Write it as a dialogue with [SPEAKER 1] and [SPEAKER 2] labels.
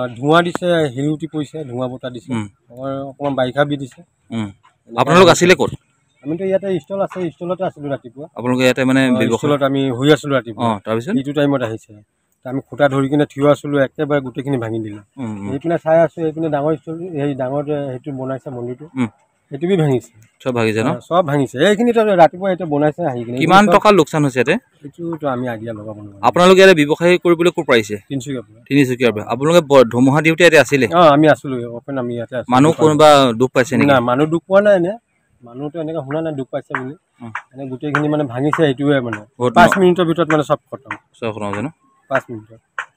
[SPEAKER 1] ধোঁৱা দিছে, শিলগুটি পৰিছে, ধোঁৱা বতাহ দিছে, অকণমান বাৰিষা বি দিছে।
[SPEAKER 2] আপোনালোক আছিলে ক'ত?
[SPEAKER 1] আমিতো ইয়াতে ষ্টল আছে, ষ্টলতে আছিলোঁ ৰাতিপুৱা।
[SPEAKER 2] আপোনালোকে ইয়াতে মানে
[SPEAKER 1] ষ্টলত আমি শুই আছিলোঁ ৰাতিপুৱা।
[SPEAKER 2] তাৰপিছত
[SPEAKER 1] এইটো টাইমত আহিছে, আমি খুটা ধৰি কিনে থিয় আছিলোঁ, একেবাৰে গোটেইখিনি ভাঙি দিলে। এইপিনে চাই আছোঁ, এইপিনে ডাঙৰ ষ্টল, সেই ডাঙৰ সেইটো বনাইছে মন্দিৰটো, সেইটো বি ভাঙিছে।
[SPEAKER 2] চব ভাঙিছে ন?
[SPEAKER 1] চব ভাঙিছে। এইখিনিতো ৰাতিপুৱা এতিয়া বনাইছে আহি কিনে।
[SPEAKER 2] কিমান টকা লোকচান হৈছে ইয়াতে?
[SPEAKER 1] এইটোতো আমি আইডিয়া লগাব নোৱাৰোঁ।
[SPEAKER 2] আপোনালোকে ইয়াতে ব্যৱসায় কৰিবলৈ ক'ৰ পাৰিছে? তিনিচুকীয়াৰ পৰা। আপোনালোকে ধুমুহা দিওঁতে ইয়াতে আছিলে?
[SPEAKER 1] আমি আছিলোঁ, অপেন আমি ইয়াতে আছিলোঁ।
[SPEAKER 2] মানুহ কোনোবা দুখ পাইছে নেকি?
[SPEAKER 1] না, মানুহ দুখ পোৱা নাই। এনে মানুহটো এনেকৈ শুনা নাই দুখ পাইছে বুলি। এনে গোটেইখিনি মানে ভাঙিছে, এইটোৱে মানে 5 মিনিটৰ ভিতৰত মানে চব খতম।
[SPEAKER 2] চব খতম হৈছে ন?
[SPEAKER 1] 5 মিনিটত।